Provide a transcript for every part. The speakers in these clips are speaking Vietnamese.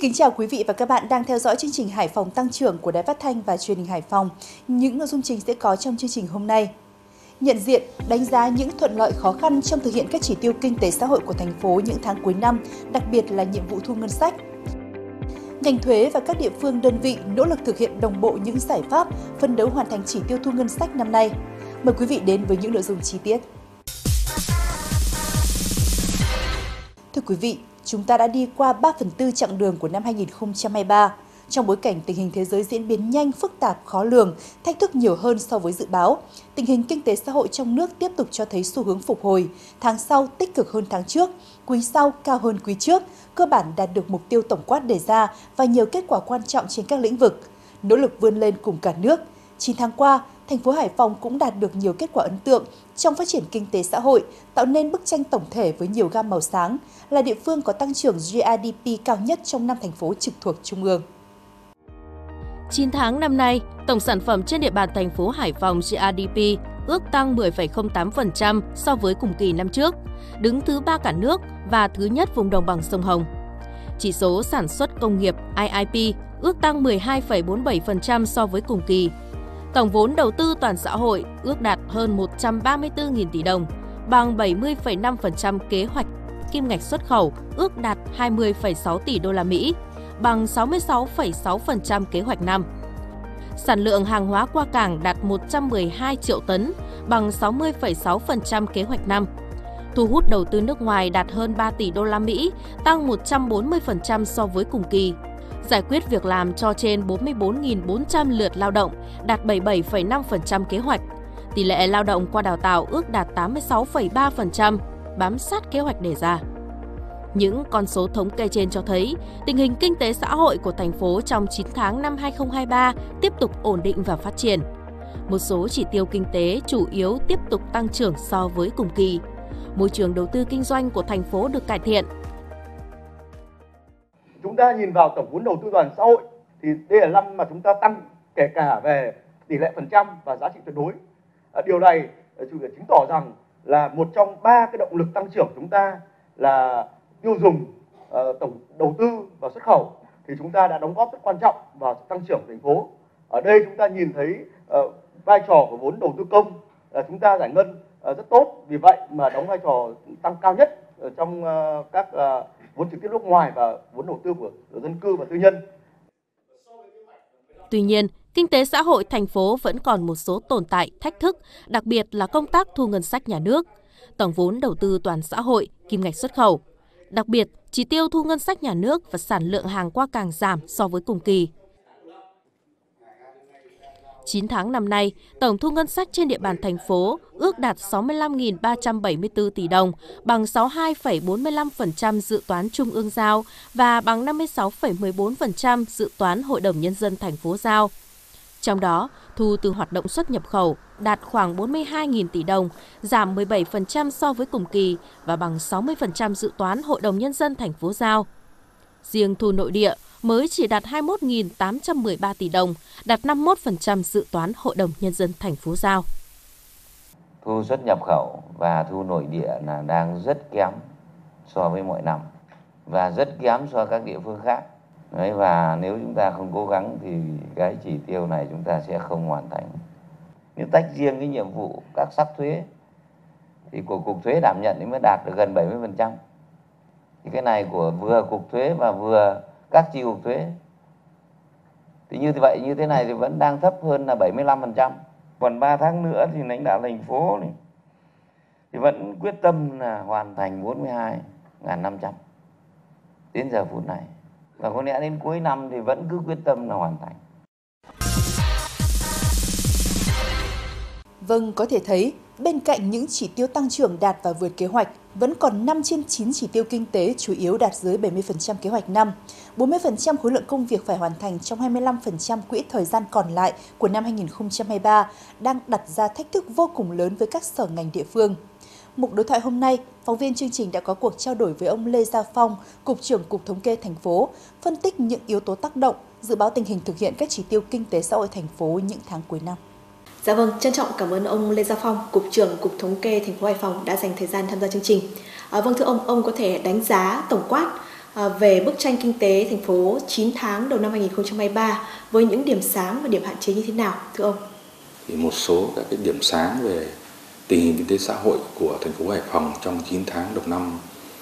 kính chào quý vị và các bạn đang theo dõi chương trình Hải Phòng Tăng trưởng của Đài Phát thanh và Truyền hình Hải Phòng. Những nội dung chính sẽ có trong chương trình hôm nay. Nhận diện, đánh giá những thuận lợi khó khăn trong thực hiện các chỉ tiêu kinh tế xã hội của thành phố những tháng cuối năm, đặc biệt là nhiệm vụ thu ngân sách. Ngành thuế và các địa phương đơn vị nỗ lực thực hiện đồng bộ những giải pháp, phấn đấu hoàn thành chỉ tiêu thu ngân sách năm nay. Mời quý vị đến với những nội dung chi tiết. Thưa quý vị, chúng ta đã đi qua 3/4 chặng đường của năm 2023. Trong bối cảnh tình hình thế giới diễn biến nhanh, phức tạp, khó lường, thách thức nhiều hơn so với dự báo, tình hình kinh tế xã hội trong nước tiếp tục cho thấy xu hướng phục hồi, tháng sau tích cực hơn tháng trước, quý sau cao hơn quý trước, cơ bản đạt được mục tiêu tổng quát đề ra và nhiều kết quả quan trọng trên các lĩnh vực. Nỗ lực vươn lên cùng cả nước. 9 tháng qua, thành phố Hải Phòng cũng đạt được nhiều kết quả ấn tượng trong phát triển kinh tế xã hội, tạo nên bức tranh tổng thể với nhiều gam màu sáng, là địa phương có tăng trưởng GDP cao nhất trong 5 thành phố trực thuộc Trung ương. 9 tháng năm nay, tổng sản phẩm trên địa bàn thành phố Hải Phòng GDP ước tăng 10,08% so với cùng kỳ năm trước, đứng thứ 3 cả nước và thứ nhất vùng đồng bằng sông Hồng. Chỉ số sản xuất công nghiệp IIP ước tăng 12,47% so với cùng kỳ. Tổng vốn đầu tư toàn xã hội ước đạt hơn 134.000 tỷ đồng, bằng 70,5% kế hoạch. Kim ngạch xuất khẩu ước đạt 20,6 tỷ đô la Mỹ, bằng 66,6% kế hoạch năm. Sản lượng hàng hóa qua cảng đạt 112 triệu tấn, bằng 60,6% kế hoạch năm. Thu hút đầu tư nước ngoài đạt hơn 3 tỷ đô la Mỹ, tăng 140% so với cùng kỳ. Giải quyết việc làm cho trên 44.400 lượt lao động, đạt 77,5% kế hoạch. Tỷ lệ lao động qua đào tạo ước đạt 86,3%, bám sát kế hoạch đề ra. Những con số thống kê trên cho thấy tình hình kinh tế xã hội của thành phố trong 9 tháng năm 2023 tiếp tục ổn định và phát triển. Một số chỉ tiêu kinh tế chủ yếu tiếp tục tăng trưởng so với cùng kỳ. Môi trường đầu tư kinh doanh của thành phố được cải thiện. Chúng ta nhìn vào tổng vốn đầu tư toàn xã hội thì đây là năm mà chúng ta tăng kể cả về tỷ lệ phần trăm và giá trị tuyệt đối. Điều này chứng tỏ rằng là một trong 3 cái động lực tăng trưởng chúng ta là tiêu dùng, tổng đầu tư và xuất khẩu, thì chúng ta đã đóng góp rất quan trọng vào tăng trưởng của thành phố. Ở đây chúng ta nhìn thấy vai trò của vốn đầu tư công là chúng ta giải ngân rất tốt, vì vậy mà đóng vai trò tăng cao nhất trong các vốn trực tiếp nước ngoài và vốn đầu tư của dân cư và tư nhân. Tuy nhiên, kinh tế xã hội thành phố vẫn còn một số tồn tại, thách thức, đặc biệt là công tác thu ngân sách nhà nước, tổng vốn đầu tư toàn xã hội, kim ngạch xuất khẩu. Đặc biệt, chỉ tiêu thu ngân sách nhà nước và sản lượng hàng qua cảng giảm so với cùng kỳ. 9 tháng năm nay, tổng thu ngân sách trên địa bàn thành phố ước đạt 65.374 tỷ đồng, bằng 62,45% dự toán trung ương giao và bằng 56,14% dự toán Hội đồng Nhân dân thành phố giao. Trong đó, thu từ hoạt động xuất nhập khẩu đạt khoảng 42.000 tỷ đồng, giảm 17% so với cùng kỳ và bằng 60% dự toán Hội đồng Nhân dân thành phố giao. Riêng thu nội địa mới chỉ đạt 21.813 tỷ đồng, đạt 51% dự toán Hội đồng Nhân dân thành phố giao. Thu xuất nhập khẩu và thu nội địa là đang rất kém so với mọi năm và rất kém so với các địa phương khác. Đấy, và nếu chúng ta không cố gắng thì cái chỉ tiêu này chúng ta sẽ không hoàn thành. Nếu tách riêng cái nhiệm vụ các sắc thuế thì của Cục Thuế đảm nhận thì mới đạt được gần 70%. Thì cái này của vừa Cục Thuế và vừa các chi cục thuế. Thì như vậy như thế này thì vẫn đang thấp hơn là 75%. Còn 3 tháng nữa thì lãnh đạo thành phố này thì vẫn quyết tâm là hoàn thành 42.500 đến giờ phút này. Và có lẽ đến cuối năm thì vẫn cứ quyết tâm là hoàn thành. Vâng, có thể thấy, bên cạnh những chỉ tiêu tăng trưởng đạt và vượt kế hoạch, vẫn còn 5 trên 9 chỉ tiêu kinh tế chủ yếu đạt dưới 70% kế hoạch năm, 40% khối lượng công việc phải hoàn thành trong 25% quỹ thời gian còn lại của năm 2023 đang đặt ra thách thức vô cùng lớn với các sở ngành địa phương. Mục đối thoại hôm nay, phóng viên chương trình đã có cuộc trao đổi với ông Lê Gia Phong, Cục trưởng Cục Thống kê thành phố, phân tích những yếu tố tác động, dự báo tình hình thực hiện các chỉ tiêu kinh tế xã hội thành phố những tháng cuối năm. Dạ vâng, trân trọng cảm ơn ông Lê Gia Phong, Cục trưởng Cục Thống kê thành phố Hải Phòng đã dành thời gian tham gia chương trình. Vâng thưa ông có thể đánh giá tổng quát về bức tranh kinh tế thành phố 9 tháng đầu năm 2023 với những điểm sáng và điểm hạn chế như thế nào, thưa ông? Thì một số các cái điểm sáng về tình hình kinh tế xã hội của thành phố Hải Phòng trong 9 tháng đầu năm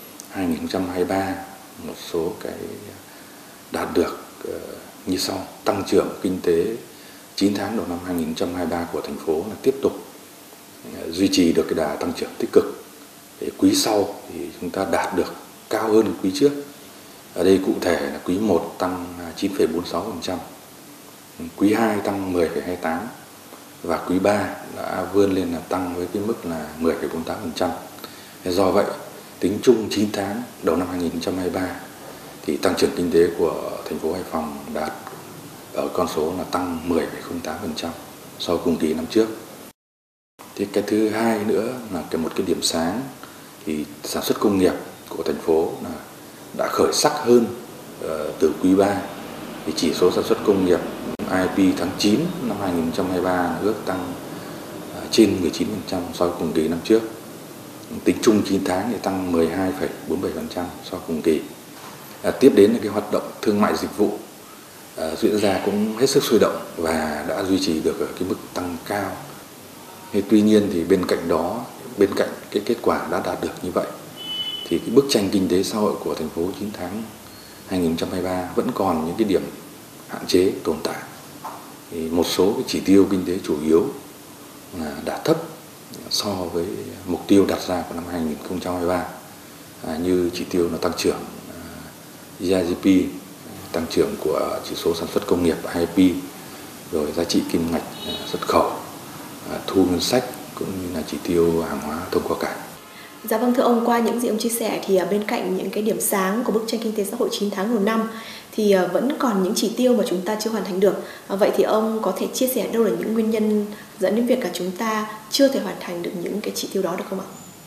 2023, một số cái đạt được như sau. Tăng trưởng kinh tế 9 tháng đầu năm 2023 của thành phố là tiếp tục duy trì được cái đà tăng trưởng tích cực. Quý sau thì chúng ta đạt được cao hơn quý trước. Ở đây cụ thể là quý 1 tăng 9,46%, quý 2 tăng 10,28% và quý 3 đã vươn lên là tăng với cái mức là 10,48%. Do vậy, tính chung 9 tháng đầu năm 2023 thì tăng trưởng kinh tế của thành phố Hải Phòng đạt ở con số là tăng 10,08% so với cùng kỳ năm trước. Thì cái thứ hai nữa là một cái điểm sáng thì sản xuất công nghiệp của thành phố là đã khởi sắc hơn từ quý 3. Thì chỉ số sản xuất công nghiệp IIP tháng 9 năm 2023 ước tăng trên 19% so với cùng kỳ năm trước. Tính chung 9 tháng thì tăng 12,47% so với cùng kỳ. Tiếp đến là cái hoạt động thương mại dịch vụ diễn ra cũng hết sức sôi động và đã duy trì được ở cái mức tăng cao. Tuy nhiên thì bên cạnh đó, bên cạnh cái kết quả đã đạt được như vậy thì cái bức tranh kinh tế xã hội của thành phố 9 tháng 2023 vẫn còn những cái điểm hạn chế tồn tại. Thì một số cái chỉ tiêu kinh tế chủ yếu là đã thấp so với mục tiêu đặt ra của năm 2023, như chỉ tiêu là tăng trưởng GDP, tăng trưởng của chỉ số sản xuất công nghiệp IIP, rồi giá trị kim ngạch xuất khẩu, thu ngân sách cũng như là chỉ tiêu hàng hóa thông qua cảng. Dạ vâng, thưa ông, qua những gì ông chia sẻ thì bên cạnh những cái điểm sáng của bức tranh kinh tế xã hội 9 tháng đầu năm thì vẫn còn những chỉ tiêu mà chúng ta chưa hoàn thành được. Vậy thì ông có thể chia sẻ đâu là những nguyên nhân dẫn đến việc là chúng ta chưa thể hoàn thành được những cái chỉ tiêu đó được không ạ?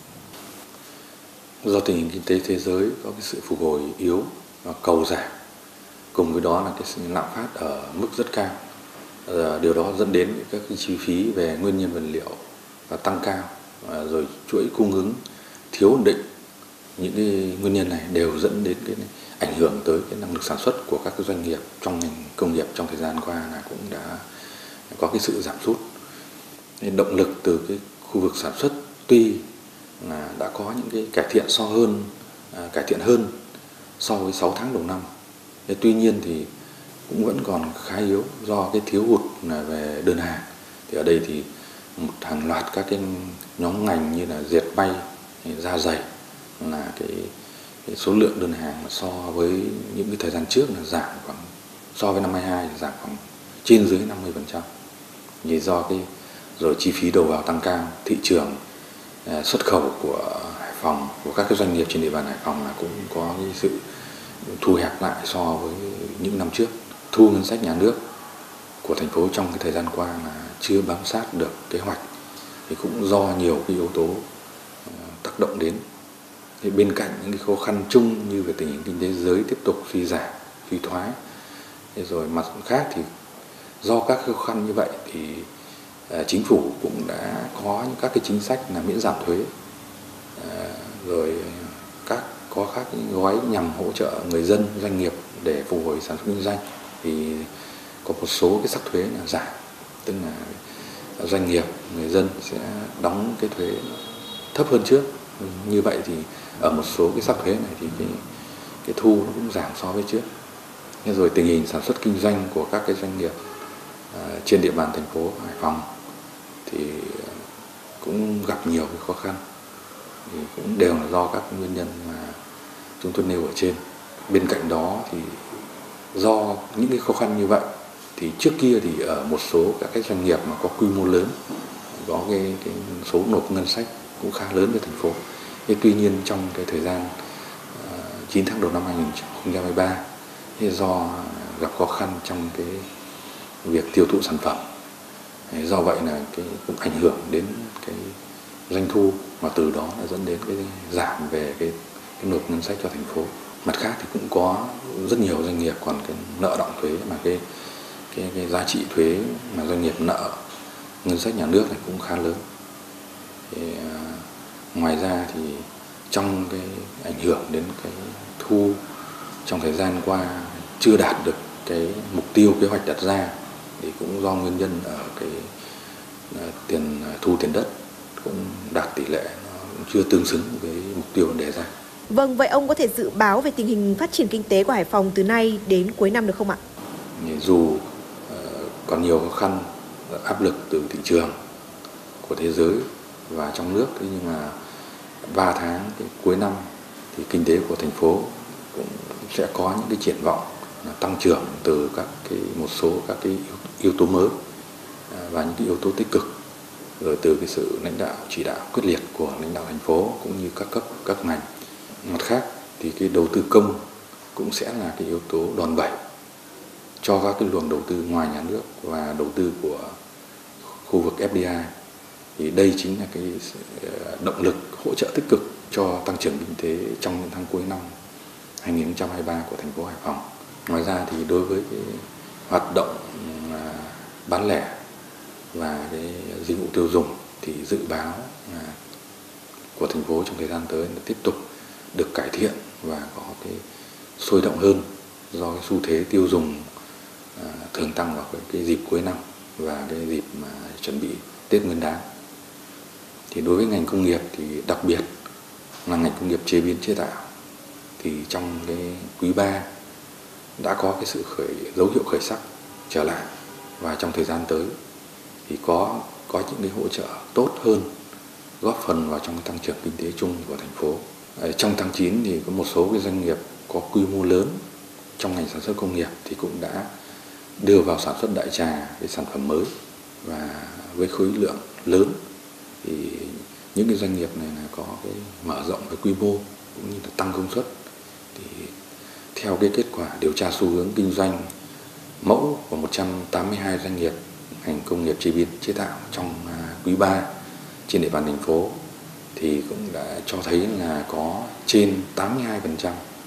Do tình hình kinh tế thế giới có cái sự phục hồi yếu và cầu giảm, cùng với đó là cái sự lạm phát ở mức rất cao. Điều đó dẫn đến các cái chi phí về nguyên nhân vật liệu và tăng cao, rồi chuỗi cung ứng thiếu ổn định. Những cái nguyên nhân này đều dẫn đến cái ảnh hưởng tới cái năng lực sản xuất của các cái doanh nghiệp trong ngành công nghiệp trong thời gian qua là cũng đã có cái sự giảm sút. Nên động lực từ cái khu vực sản xuất tuy là đã có những cái cải thiện hơn so với 6 tháng đầu năm. Tuy nhiên thì cũng vẫn còn khá yếu do cái thiếu hụt về đơn hàng. Thì ở đây thì một hàng loạt các cái nhóm ngành như là dệt may, da giày là cái số lượng đơn hàng so với những cái thời gian trước là giảm khoảng, so với năm 22 giảm khoảng trên dưới 50%. Vì do cái rồi chi phí đầu vào tăng cao, thị trường xuất khẩu của Hải Phòng, của các cái doanh nghiệp trên địa bàn Hải Phòng là cũng có cái sự thu hẹp lại so với những năm trước. Thu ngân sách nhà nước của thành phố trong cái thời gian qua là chưa bám sát được kế hoạch, thì cũng do nhiều cái yếu tố tác động đến. Thì bên cạnh những cái khó khăn chung như về tình hình kinh tế giới tiếp tục suy giảm, suy thoái, rồi mặt khác thì do các khó khăn như vậy thì chính phủ cũng đã có những các cái chính sách là miễn giảm thuế, rồi có các những gói nhằm hỗ trợ người dân, doanh nghiệp để phục hồi sản xuất kinh doanh. Thì có một số cái sắc thuế là giảm, tức là doanh nghiệp, người dân sẽ đóng cái thuế thấp hơn trước. Như vậy thì ở một số cái sắc thuế này thì cái thu nó cũng giảm so với trước. Rồi tình hình sản xuất kinh doanh của các cái doanh nghiệp trên địa bàn thành phố Hải Phòng thì cũng gặp nhiều cái khó khăn, thì cũng đều là do các nguyên nhân mà chúng tôi nêu ở trên. Bên cạnh đó thì do những cái khó khăn như vậy thì trước kia thì ở một số các cái doanh nghiệp mà có quy mô lớn, có cái số nộp ngân sách cũng khá lớn với thành phố. Tuy nhiên trong cái thời gian 9 tháng đầu năm 2023 thì do gặp khó khăn trong cái việc tiêu thụ sản phẩm, do vậy là cũng ảnh hưởng đến cái doanh thu, mà từ đó là dẫn đến cái giảm về cái nộp ngân sách cho thành phố. Mặt khác thì cũng có rất nhiều doanh nghiệp còn cái nợ đọng thuế, mà cái giá trị thuế mà doanh nghiệp nợ ngân sách nhà nước này cũng khá lớn. Ngoài ra thì trong cái ảnh hưởng đến cái thu trong thời gian qua chưa đạt được cái mục tiêu kế hoạch đặt ra, thì cũng do nguyên nhân ở cái thu tiền đất cũng đạt tỷ lệ nó chưa tương xứng với mục tiêu đề ra. Vâng, vậy ông có thể dự báo về tình hình phát triển kinh tế của Hải Phòng từ nay đến cuối năm được không ạ? Dù còn nhiều khó khăn, áp lực từ thị trường của thế giới và trong nước, thế nhưng mà 3 tháng cuối năm thì kinh tế của thành phố cũng sẽ có những cái triển vọng tăng trưởng từ một số các cái yếu tố mới và những cái yếu tố tích cực, rồi từ cái sự lãnh đạo chỉ đạo quyết liệt của lãnh đạo thành phố cũng như các cấp các ngành. Mặt khác thì cái đầu tư công cũng sẽ là cái yếu tố đòn bẩy cho các cái luồng đầu tư ngoài nhà nước và đầu tư của khu vực FDI. Thì đây chính là cái động lực hỗ trợ tích cực cho tăng trưởng kinh tế trong những tháng cuối năm 2023 của thành phố Hải Phòng. Ngoài ra thì đối với cái hoạt động bán lẻ và cái dịch vụ tiêu dùng thì dự báo của thành phố trong thời gian tới là tiếp tục được cải thiện và có cái sôi động hơn do cái xu thế tiêu dùng thường tăng vào cái dịp cuối năm và cái dịp mà chuẩn bị Tết Nguyên đán. Thì đối với ngành công nghiệp thì đặc biệt là ngành công nghiệp chế biến chế tạo thì trong cái quý 3 đã có cái sự dấu hiệu khởi sắc trở lại, và trong thời gian tới thì có những cái hỗ trợ tốt hơn góp phần vào trong cái tăng trưởng kinh tế chung của thành phố. Trong tháng 9 thì có một số cái doanh nghiệp có quy mô lớn trong ngành sản xuất công nghiệp thì cũng đã đưa vào sản xuất đại trà cái sản phẩm mới và với khối lượng lớn. Thì những cái doanh nghiệp này là có cái mở rộng về quy mô cũng như là tăng công suất. Thì theo cái kết quả điều tra xu hướng kinh doanh mẫu của 182 doanh nghiệp ngành công nghiệp chế biến chế tạo trong quý 3 trên địa bàn thành phố thì cũng đã cho thấy là có trên 82%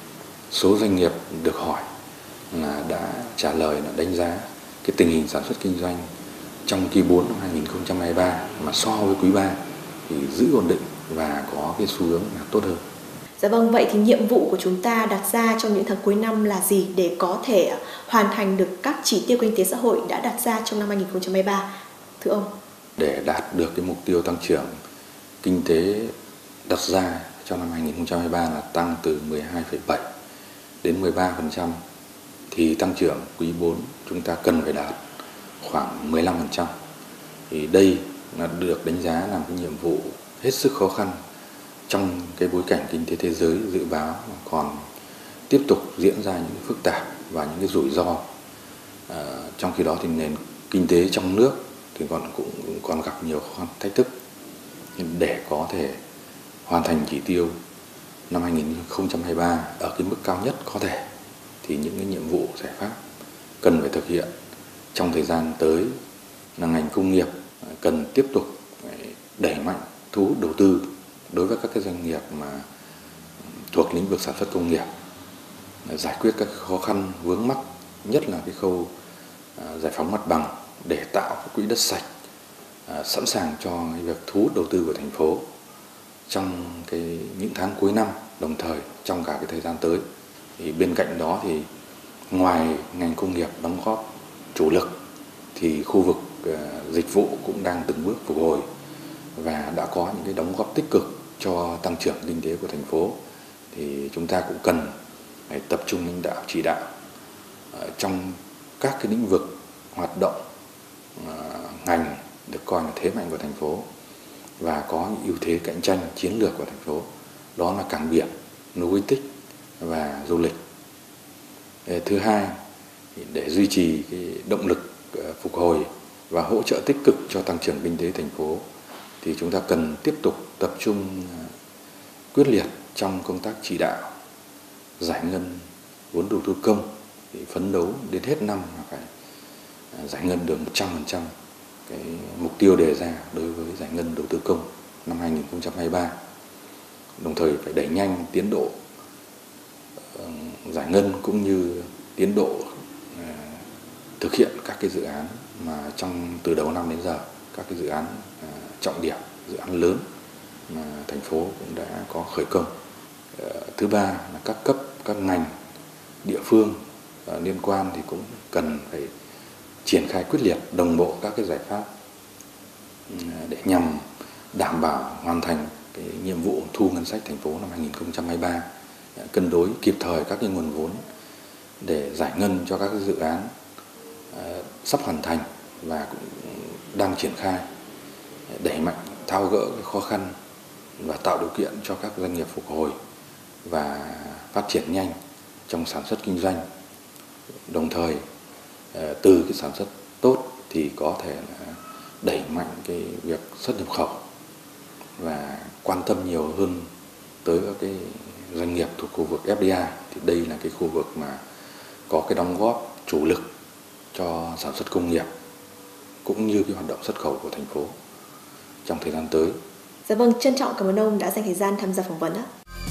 số doanh nghiệp được hỏi là đã trả lời là đánh giá cái tình hình sản xuất kinh doanh trong quý 4 năm 2023 mà so với quý 3 thì giữ ổn định và có cái xu hướng là tốt hơn. Dạ vâng, vậy thì nhiệm vụ của chúng ta đặt ra trong những tháng cuối năm là gì để có thể hoàn thành được các chỉ tiêu kinh tế xã hội đã đặt ra trong năm 2023? Thưa ông. Để đạt được cái mục tiêu tăng trưởng kinh tế đặt ra trong năm 2023 là tăng từ 12,7 đến 13%, thì tăng trưởng quý 4 chúng ta cần phải đạt khoảng 15%. Thì đây là được đánh giá là cái nhiệm vụ hết sức khó khăn trong cái bối cảnh kinh tế thế giới dự báo còn tiếp tục diễn ra những phức tạp và những cái rủi ro. Trong khi đó thì nền kinh tế trong nước thì cũng còn gặp nhiều khó khăn thách thức. Để có thể hoàn thành chỉ tiêu năm 2023 ở cái mức cao nhất có thể thì những cái nhiệm vụ giải pháp cần phải thực hiện trong thời gian tới là ngành công nghiệp cần tiếp tục đẩy mạnh thu hút đầu tư đối với các cái doanh nghiệp mà thuộc lĩnh vực sản xuất công nghiệp, giải quyết các khó khăn vướng mắc, nhất là cái khâu giải phóng mặt bằng để tạo quỹ đất sạch sẵn sàng cho cái việc thu hút đầu tư của thành phố trong những tháng cuối năm, đồng thời trong cả cái thời gian tới. Thì bên cạnh đó thì ngoài ngành công nghiệp đóng góp chủ lực thì khu vực dịch vụ cũng đang từng bước phục hồi và đã có những cái đóng góp tích cực cho tăng trưởng kinh tế của thành phố. Thì chúng ta cũng cần phải tập trung lãnh đạo chỉ đạo trong các cái lĩnh vực hoạt động ngành được coi là thế mạnh của thành phố và có những ưu thế cạnh tranh chiến lược của thành phố, đó là cảng biển, logistics và du lịch. Thứ hai, để duy trì cái động lực phục hồi và hỗ trợ tích cực cho tăng trưởng kinh tế thành phố thì chúng ta cần tiếp tục tập trung quyết liệt trong công tác chỉ đạo giải ngân vốn đầu tư công, thì phấn đấu đến hết năm là phải giải ngân được 100% cái mục tiêu đề ra đối với giải ngân đầu tư công năm 2023. Đồng thời phải đẩy nhanh tiến độ giải ngân cũng như tiến độ thực hiện các cái dự án mà từ đầu năm đến giờ, các cái dự án trọng điểm, dự án lớn mà thành phố cũng đã có khởi công. Thứ ba là các cấp, các ngành địa phương liên quan thì cũng cần phải triển khai quyết liệt đồng bộ các cái giải pháp để nhằm đảm bảo hoàn thành cái nhiệm vụ thu ngân sách thành phố năm 2023, cân đối kịp thời các cái nguồn vốn để giải ngân cho các cái dự án sắp hoàn thành và cũng đang triển khai, đẩy mạnh tháo gỡ cái khó khăn và tạo điều kiện cho các doanh nghiệp phục hồi và phát triển nhanh trong sản xuất kinh doanh. Đồng thời từ cái sản xuất tốt thì có thể là đẩy mạnh cái việc xuất nhập khẩu và quan tâm nhiều hơn tới các cái doanh nghiệp thuộc khu vực FDI, thì đây là cái khu vực mà có cái đóng góp chủ lực cho sản xuất công nghiệp cũng như cái hoạt động xuất khẩu của thành phố trong thời gian tới. Dạ vâng, trân trọng cảm ơn ông đã dành thời gian tham gia phỏng vấn ạ.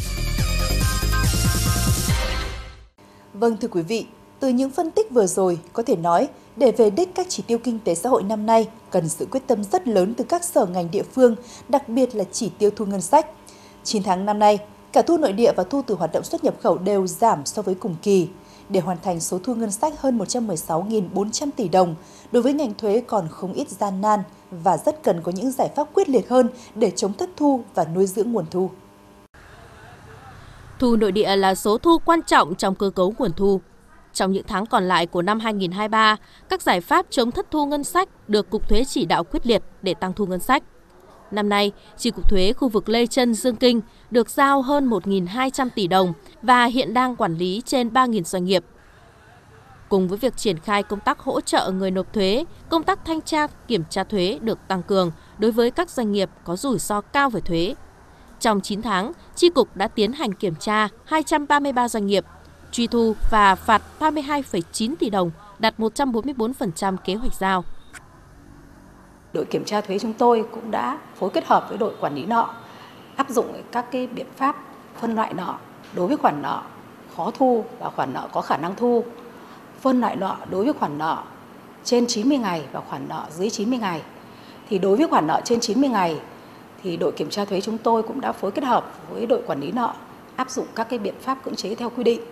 Vâng, thưa quý vị, từ những phân tích vừa rồi có thể nói để về đích các chỉ tiêu kinh tế xã hội năm nay cần sự quyết tâm rất lớn từ các sở ngành địa phương, đặc biệt là chỉ tiêu thu ngân sách. 9 tháng năm nay, cả thu nội địa và thu từ hoạt động xuất nhập khẩu đều giảm so với cùng kỳ. Để hoàn thành số thu ngân sách hơn 116.400 tỷ đồng, đối với ngành thuế còn không ít gian nan và rất cần có những giải pháp quyết liệt hơn để chống thất thu và nuôi dưỡng nguồn thu. Thu nội địa là số thu quan trọng trong cơ cấu nguồn thu. Trong những tháng còn lại của năm 2023, các giải pháp chống thất thu ngân sách được Cục Thuế chỉ đạo quyết liệt để tăng thu ngân sách. Năm nay, Chi cục Thuế khu vực Lê Chân, Dương Kinh được giao hơn 1.200 tỷ đồng và hiện đang quản lý trên 3.000 doanh nghiệp. Cùng với việc triển khai công tác hỗ trợ người nộp thuế, công tác thanh tra, kiểm tra thuế được tăng cường đối với các doanh nghiệp có rủi ro cao về thuế. Trong 9 tháng, Chi cục đã tiến hành kiểm tra 233 doanh nghiệp, truy thu và phạt 32,9 tỷ đồng, đạt 144% kế hoạch giao. Đội kiểm tra thuế chúng tôi cũng đã phối kết hợp với đội quản lý nợ, áp dụng các cái biện pháp phân loại nợ đối với khoản nợ khó thu và khoản nợ có khả năng thu, phân loại nợ đối với khoản nợ trên 90 ngày và khoản nợ dưới 90 ngày. Thì đối với khoản nợ trên 90 ngày thì đội kiểm tra thuế chúng tôi cũng đã phối kết hợp với đội quản lý nợ áp dụng các cái biện pháp cưỡng chế theo quy định.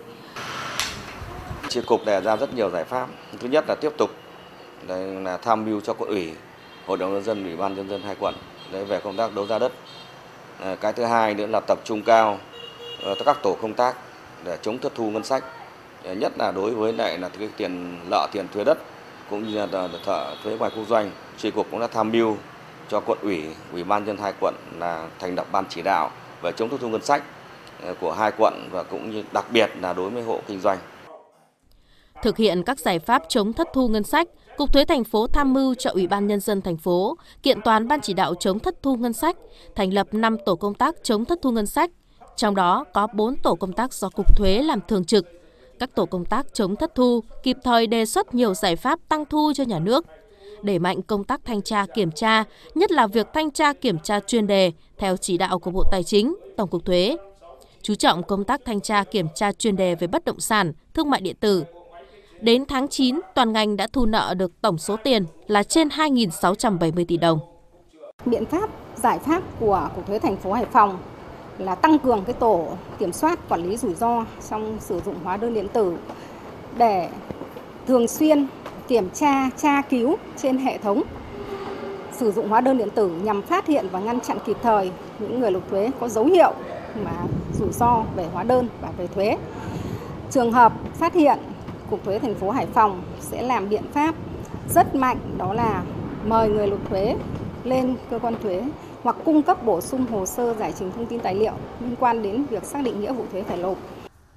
Chi cục đề ra rất nhiều giải pháp. Thứ nhất là tiếp tục là tham mưu cho quận ủy, Hội đồng nhân dân, Ủy ban nhân dân 2 quận về công tác đấu giá đất. Cái thứ hai nữa là tập trung cao các tổ công tác để chống thất thu ngân sách. Nhất là đối với lại là cái tiền nợ, tiền thuế đất cũng như là thuế ngoài quốc doanh. Chi cục cũng đã tham mưu cho quận ủy, Ủy ban nhân dân 2 quận là thành lập ban chỉ đạo về chống thất thu ngân sách của 2 quận và cũng như đặc biệt là đối với hộ kinh doanh. Thực hiện các giải pháp chống thất thu ngân sách, Cục Thuế thành phố tham mưu cho Ủy ban nhân dân thành phố kiện toán ban chỉ đạo chống thất thu ngân sách, thành lập 5 tổ công tác chống thất thu ngân sách, trong đó có 4 tổ công tác do Cục Thuế làm thường trực. Các tổ công tác chống thất thu kịp thời đề xuất nhiều giải pháp tăng thu cho nhà nước, đẩy mạnh công tác thanh tra kiểm tra, nhất là việc thanh tra kiểm tra chuyên đề theo chỉ đạo của Bộ Tài chính, Tổng cục Thuế. Chú trọng công tác thanh tra kiểm tra chuyên đề về bất động sản, thương mại điện tử. Đến tháng 9, toàn ngành đã thu nợ được tổng số tiền là trên 2.670 tỷ đồng. Biện pháp, giải pháp của Cục Thuế thành phố Hải Phòng là tăng cường cái tổ kiểm soát quản lý rủi ro trong sử dụng hóa đơn điện tử để thường xuyên kiểm tra, tra cứu trên hệ thống sử dụng hóa đơn điện tử nhằm phát hiện và ngăn chặn kịp thời những người nộp thuế có dấu hiệu mà rủi ro về hóa đơn và về thuế. Trường hợp phát hiện, Cục Thuế thành phố Hải Phòng sẽ làm biện pháp rất mạnh, đó là mời người nộp thuế lên cơ quan thuế hoặc cung cấp bổ sung hồ sơ giải trình thông tin tài liệu liên quan đến việc xác định nghĩa vụ thuế phải nộp.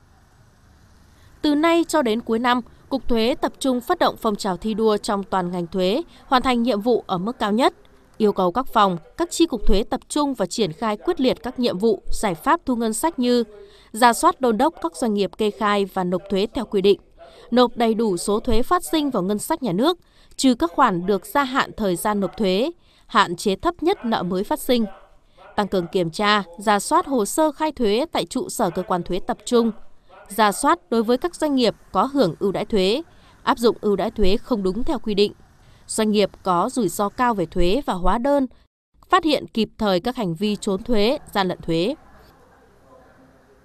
Từ nay cho đến cuối năm, Cục Thuế tập trung phát động phong trào thi đua trong toàn ngành thuế, hoàn thành nhiệm vụ ở mức cao nhất, yêu cầu các phòng, các chi cục thuế tập trung và triển khai quyết liệt các nhiệm vụ, giải pháp thu ngân sách như rà soát đôn đốc các doanh nghiệp kê khai và nộp thuế theo quy định, nộp đầy đủ số thuế phát sinh vào ngân sách nhà nước, trừ các khoản được gia hạn thời gian nộp thuế, hạn chế thấp nhất nợ mới phát sinh, tăng cường kiểm tra, rà soát hồ sơ khai thuế tại trụ sở cơ quan thuế tập trung, rà soát đối với các doanh nghiệp có hưởng ưu đãi thuế, áp dụng ưu đãi thuế không đúng theo quy định, doanh nghiệp có rủi ro cao về thuế và hóa đơn, phát hiện kịp thời các hành vi trốn thuế, gian lận thuế.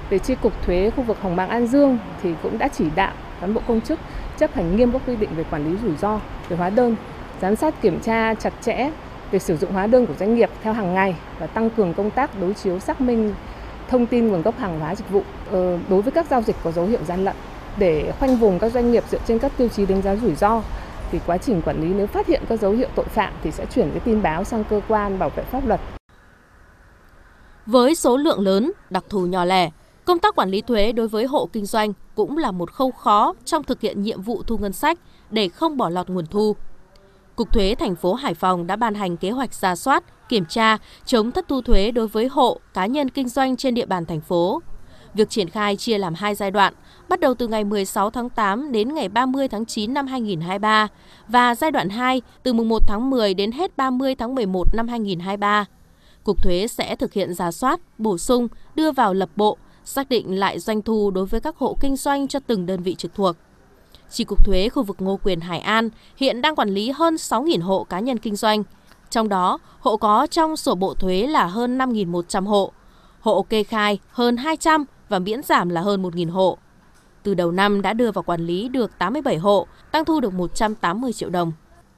Về Chi cục Thuế khu vực Hồng Bàng An Dương thì cũng đã chỉ đạo cán bộ công chức chấp hành nghiêm các quy định về quản lý rủi ro về hóa đơn, giám sát kiểm tra chặt chẽ việc sử dụng hóa đơn của doanh nghiệp theo hàng ngày và tăng cường công tác đối chiếu xác minh thông tin nguồn gốc hàng hóa dịch vụ đối với các giao dịch có dấu hiệu gian lận, để khoanh vùng các doanh nghiệp dựa trên các tiêu chí đánh giá rủi ro. Thì quá trình quản lý nếu phát hiện các dấu hiệu tội phạm thì sẽ chuyển cái tin báo sang cơ quan bảo vệ pháp luật. Với số lượng lớn, đặc thù nhỏ lẻ, công tác quản lý thuế đối với hộ kinh doanh cũng là một khâu khó trong thực hiện nhiệm vụ thu ngân sách để không bỏ lọt nguồn thu. Cục Thuế thành phố Hải Phòng đã ban hành kế hoạch rà soát, kiểm tra, chống thất thu thuế đối với hộ, cá nhân kinh doanh trên địa bàn thành phố. Việc triển khai chia làm 2 giai đoạn, bắt đầu từ ngày 16 tháng 8 đến ngày 30 tháng 9 năm 2023 và giai đoạn 2 từ mùng 1 tháng 10 đến hết 30 tháng 11 năm 2023. Cục Thuế sẽ thực hiện rà soát, bổ sung, đưa vào lập bộ, xác định lại doanh thu đối với các hộ kinh doanh cho từng đơn vị trực thuộc. Chi cục Thuế khu vực Ngô Quyền, Hải An hiện đang quản lý hơn 6.000 hộ cá nhân kinh doanh. Trong đó, hộ có trong sổ bộ thuế là hơn 5.100 hộ, hộ kê khai hơn 200 và miễn giảm là hơn 1.000 hộ. Từ đầu năm đã đưa vào quản lý được 87 hộ, tăng thu được 180 triệu đồng.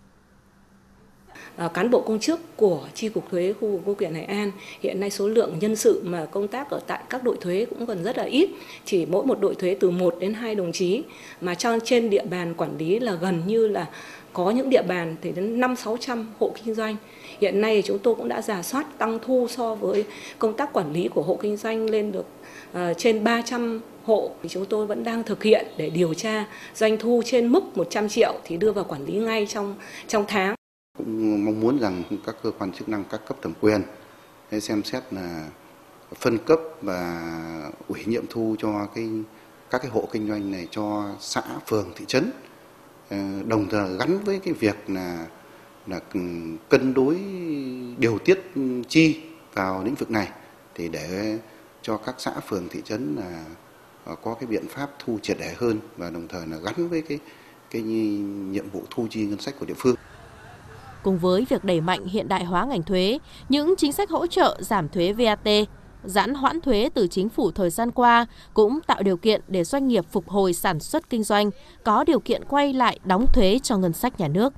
Cán bộ công chức của Chi cục Thuế khu vực Ngô Quyền, Hải An hiện nay số lượng nhân sự mà công tác ở tại các đội thuế cũng còn rất là ít, chỉ mỗi một đội thuế từ 1 đến 2 đồng chí, mà trên địa bàn quản lý là gần như là có những địa bàn thì đến 500-600 hộ kinh doanh. Hiện nay chúng tôi cũng đã rà soát tăng thu so với công tác quản lý của hộ kinh doanh lên được trên 300 hộ. Thì chúng tôi vẫn đang thực hiện để điều tra doanh thu trên mức 100 triệu thì đưa vào quản lý ngay trong tháng. Cũng mong muốn rằng các cơ quan chức năng, các cấp thẩm quyền xem xét là phân cấp và ủy nhiệm thu cho các hộ kinh doanh này cho xã, phường, thị trấn, đồng thời gắn với cái việc là cân đối điều tiết chi vào lĩnh vực này thì để cho các xã, phường, thị trấn là có cái biện pháp thu triệt để hơn và đồng thời là gắn với cái nhiệm vụ thu chi ngân sách của địa phương. Cùng với việc đẩy mạnh hiện đại hóa ngành thuế, những chính sách hỗ trợ giảm thuế VAT, giãn hoãn thuế từ chính phủ thời gian qua cũng tạo điều kiện để doanh nghiệp phục hồi sản xuất kinh doanh, có điều kiện quay lại đóng thuế cho ngân sách nhà nước.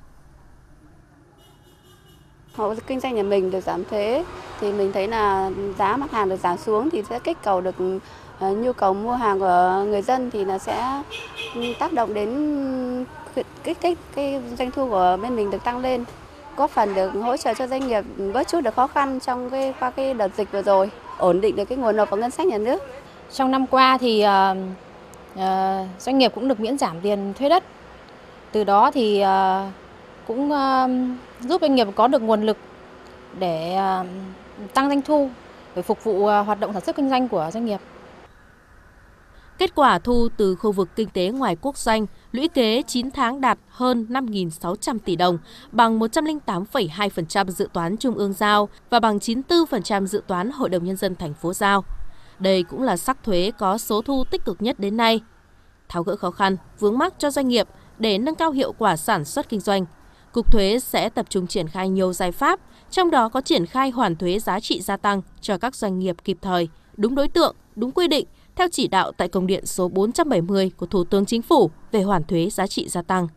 Hộ kinh doanh nhà mình được giảm thuế thì mình thấy là giá mặt hàng được giảm xuống thì sẽ kích cầu được nhu cầu mua hàng của người dân, thì là sẽ tác động đến kích thích cái doanh thu của bên mình được tăng lên, góp phần được hỗ trợ cho doanh nghiệp bớt chút được khó khăn trong qua cái đợt dịch vừa rồi, ổn định được cái nguồn nộp vào ngân sách nhà nước. Trong năm qua thì doanh nghiệp cũng được miễn giảm tiền thuế đất. Từ đó thì cũng giúp doanh nghiệp có được nguồn lực để tăng doanh thu, để phục vụ hoạt động sản xuất kinh doanh của doanh nghiệp. Kết quả thu từ khu vực kinh tế ngoài quốc doanh lũy kế 9 tháng đạt hơn 5.600 tỷ đồng, bằng 108,2% dự toán Trung ương giao và bằng 94% dự toán Hội đồng Nhân dân thành phố giao. Đây cũng là sắc thuế có số thu tích cực nhất đến nay. Tháo gỡ khó khăn, vướng mắc cho doanh nghiệp để nâng cao hiệu quả sản xuất kinh doanh, Cục Thuế sẽ tập trung triển khai nhiều giải pháp, trong đó có triển khai hoàn thuế giá trị gia tăng cho các doanh nghiệp kịp thời, đúng đối tượng, đúng quy định, theo chỉ đạo tại công điện số 470 của Thủ tướng Chính phủ về hoàn thuế giá trị gia tăng.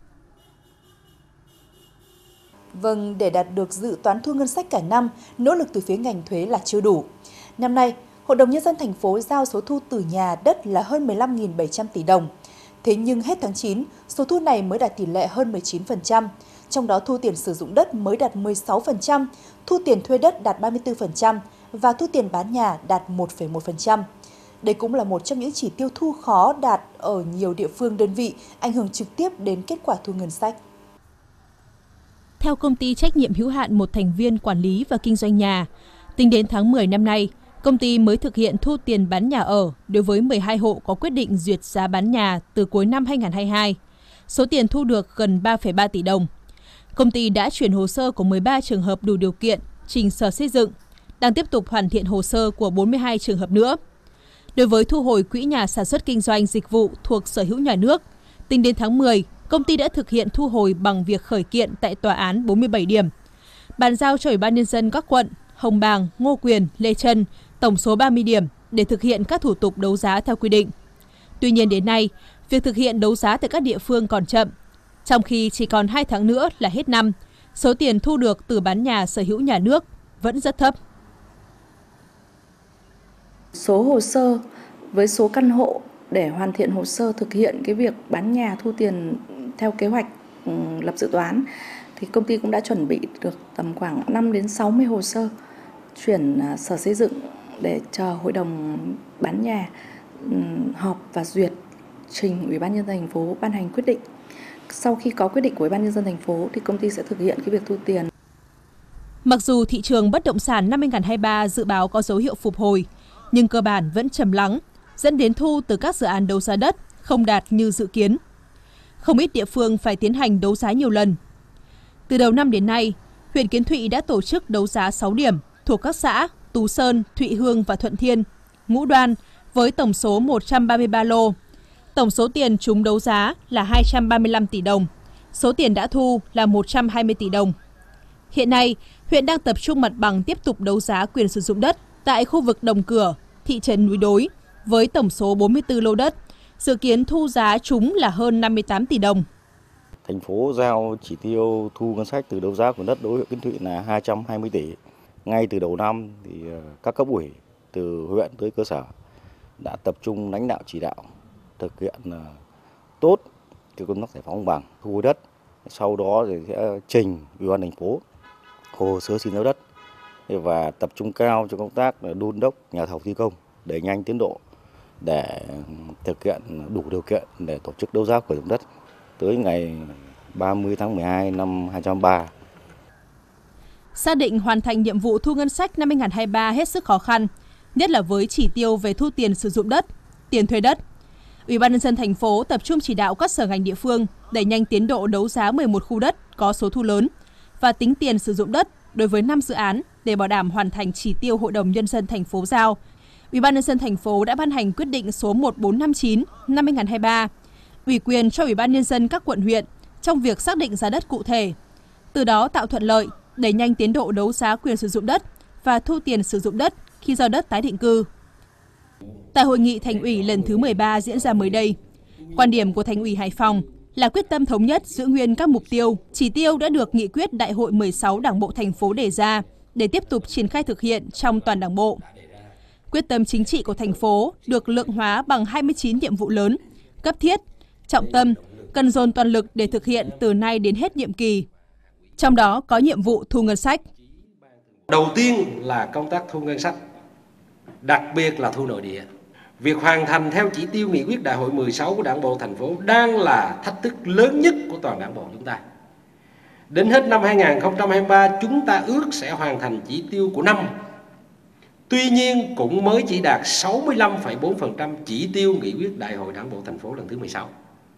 Vâng, để đạt được dự toán thu ngân sách cả năm, nỗ lực từ phía ngành thuế là chưa đủ. Năm nay, Hội đồng Nhân dân thành phố giao số thu từ nhà đất là hơn 15.700 tỷ đồng. Thế nhưng hết tháng 9, số thu này mới đạt tỷ lệ hơn 19%, trong đó thu tiền sử dụng đất mới đạt 16%, thu tiền thuê đất đạt 34% và thu tiền bán nhà đạt 1,1%. Đây cũng là một trong những chỉ tiêu thu khó đạt ở nhiều địa phương đơn vị, ảnh hưởng trực tiếp đến kết quả thu ngân sách. Theo công ty trách nhiệm hữu hạn một thành viên quản lý và kinh doanh nhà, tính đến tháng 10 năm nay, công ty mới thực hiện thu tiền bán nhà ở đối với 12 hộ có quyết định duyệt giá bán nhà từ cuối năm 2022. Số tiền thu được gần 3,3 tỷ đồng. Công ty đã chuyển hồ sơ của 13 trường hợp đủ điều kiện trình Sở Xây dựng, đang tiếp tục hoàn thiện hồ sơ của 42 trường hợp nữa. Đối với thu hồi quỹ nhà sản xuất kinh doanh dịch vụ thuộc sở hữu nhà nước, tính đến tháng 10, công ty đã thực hiện thu hồi bằng việc khởi kiện tại tòa án 47 điểm, bàn giao cho Ủy ban Nhân dân các quận Hồng Bàng, Ngô Quyền, Lê Trân tổng số 30 điểm, để thực hiện các thủ tục đấu giá theo quy định. Tuy nhiên đến nay, việc thực hiện đấu giá tại các địa phương còn chậm. Trong khi chỉ còn 2 tháng nữa là hết năm, số tiền thu được từ bán nhà sở hữu nhà nước vẫn rất thấp. Số hồ sơ với số căn hộ để hoàn thiện hồ sơ thực hiện cái việc bán nhà thu tiền theo kế hoạch lập dự toán thì công ty cũng đã chuẩn bị được tầm khoảng 5 đến 60 hồ sơ chuyển Sở Xây dựng để chờ Hội đồng bán nhà họp và duyệt trình Ủy ban nhân dân thành phố ban hành quyết định. Sau khi có quyết định của Ủy ban nhân dân thành phố thì công ty sẽ thực hiện cái việc thu tiền. Mặc dù thị trường bất động sản năm 2023 dự báo có dấu hiệu phục hồi, nhưng cơ bản vẫn trầm lắng, dẫn đến thu từ các dự án đấu giá đất không đạt như dự kiến. Không ít địa phương phải tiến hành đấu giá nhiều lần. Từ đầu năm đến nay, huyện Kiến Thụy đã tổ chức đấu giá 6 điểm thuộc các xã Tú Sơn, Thụy Hương và Thuận Thiên, Ngũ Đoan với tổng số 133 lô. Tổng số tiền trúng đấu giá là 235 tỷ đồng, số tiền đã thu là 120 tỷ đồng. Hiện nay, huyện đang tập trung mặt bằng tiếp tục đấu giá quyền sử dụng đất tại khu vực Đồng Cửa, thị trấn Núi Đối với tổng số 44 lô đất, dự kiến thu giá trúng là hơn 58 tỷ đồng. Thành phố giao chỉ tiêu thu ngân sách từ đấu giá của đất đối với huyện Kiến Thụy là 220 tỷ. Ngay từ đầu năm thì các cấp ủy từ huyện tới cơ sở đã tập trung lãnh đạo chỉ đạo thực hiện tốt cái công tác giải phóng mặt bằng, thu hồi đất. Sau đó thì sẽ trình Ủy ban thành phố hồ sơ xin giao đất và tập trung cao cho công tác đôn đốc nhà thầu thi công đẩy nhanh tiến độ để thực hiện đủ điều kiện để tổ chức đấu giá quyền sử dụng đất tới ngày 30 tháng 12 năm 2023. Xác định hoàn thành nhiệm vụ thu ngân sách năm 2023 hết sức khó khăn, nhất là với chỉ tiêu về thu tiền sử dụng đất, tiền thuê đất. Ủy ban nhân dân thành phố tập trung chỉ đạo các sở ngành địa phương đẩy nhanh tiến độ đấu giá 11 khu đất có số thu lớn và tính tiền sử dụng đất đối với 5 dự án để bảo đảm hoàn thành chỉ tiêu Hội đồng nhân dân thành phố giao. Ủy ban nhân dân thành phố đã ban hành quyết định số 1459 năm 2023, ủy quyền cho Ủy ban nhân dân các quận huyện trong việc xác định giá đất cụ thể, từ đó tạo thuận lợi đẩy nhanh tiến độ đấu giá quyền sử dụng đất và thu tiền sử dụng đất khi giao đất tái định cư. Tại hội nghị Thành ủy lần thứ 13 diễn ra mới đây, quan điểm của Thành ủy Hải Phòng là quyết tâm thống nhất giữ nguyên các mục tiêu, chỉ tiêu đã được nghị quyết Đại hội 16 Đảng bộ thành phố đề ra để tiếp tục triển khai thực hiện trong toàn Đảng bộ. Quyết tâm chính trị của thành phố được lượng hóa bằng 29 nhiệm vụ lớn, cấp thiết, trọng tâm, cần dồn toàn lực để thực hiện từ nay đến hết nhiệm kỳ. Trong đó có nhiệm vụ thu ngân sách. Đầu tiên là công tác thu ngân sách, đặc biệt là thu nội địa. Việc hoàn thành theo chỉ tiêu nghị quyết Đại hội 16 của Đảng bộ thành phố đang là thách thức lớn nhất của toàn Đảng bộ chúng ta. Đến hết năm 2023, chúng ta ước sẽ hoàn thành chỉ tiêu của năm. Tuy nhiên cũng mới chỉ đạt 65,4% chỉ tiêu nghị quyết Đại hội Đảng bộ thành phố lần thứ 16.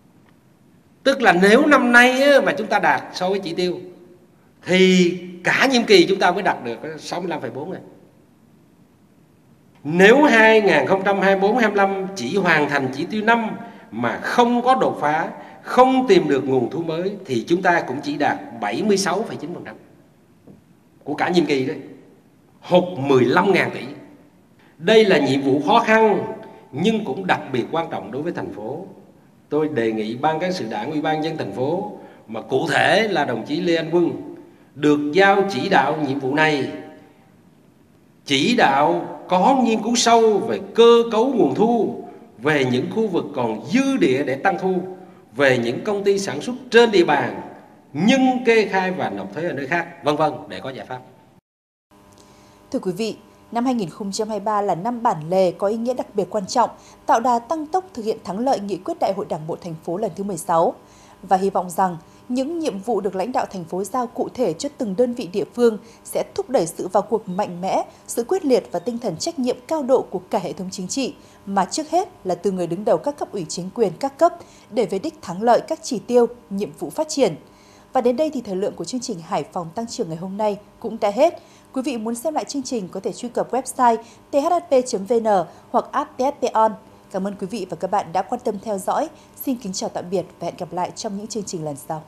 Tức là nếu năm nay mà chúng ta đạt so với chỉ tiêu thì cả nhiệm kỳ chúng ta mới đạt được 65,4 này. Nếu 2024-25 chỉ hoàn thành chỉ tiêu năm mà không có đột phá, không tìm được nguồn thu mới thì chúng ta cũng chỉ đạt 76,9% của cả nhiệm kỳ đấy. Hụt 15.000 tỷ. Đây là nhiệm vụ khó khăn nhưng cũng đặc biệt quan trọng đối với thành phố. Tôi đề nghị Ban Cán sự Đảng, Ủy ban nhân dân thành phố mà cụ thể là đồng chí Lê Anh Quân được giao chỉ đạo nhiệm vụ này, chỉ đạo có nghiên cứu sâu về cơ cấu nguồn thu, về những khu vực còn dư địa để tăng thu, về những công ty sản xuất trên địa bàn nhưng kê khai và nộp thuế ở nơi khác, vân vân để có giải pháp. Thưa quý vị, năm 2023 là năm bản lề có ý nghĩa đặc biệt quan trọng, tạo đà tăng tốc thực hiện thắng lợi nghị quyết Đại hội Đảng bộ thành phố lần thứ 16 và hy vọng rằng những nhiệm vụ được lãnh đạo thành phố giao cụ thể cho từng đơn vị địa phương sẽ thúc đẩy sự vào cuộc mạnh mẽ, sự quyết liệt và tinh thần trách nhiệm cao độ của cả hệ thống chính trị, mà trước hết là từ người đứng đầu các cấp ủy chính quyền các cấp để về đích thắng lợi các chỉ tiêu, nhiệm vụ phát triển. Và đến đây thì thời lượng của chương trình Hải Phòng Tăng trưởng ngày hôm nay cũng đã hết. Quý vị muốn xem lại chương trình có thể truy cập website thhp.vn hoặc app THP On. Cảm ơn quý vị và các bạn đã quan tâm theo dõi. Xin kính chào tạm biệt và hẹn gặp lại trong những chương trình lần sau.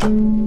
Thank you.